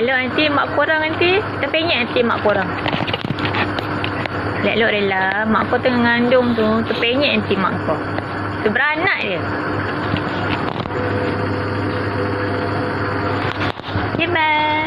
Elok nanti mak korang nanti terpenyek nanti mak korang. Elok rela mak kau tengah ngandung tu terpenyek nanti mak kau. Tu beranak dia. Okay, bye.